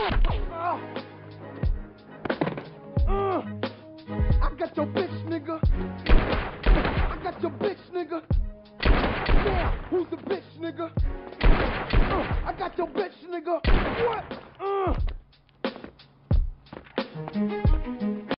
I got your bitch, nigga. I got your bitch, nigga. Yeah, who's the bitch, nigga? I got your bitch, nigga. What?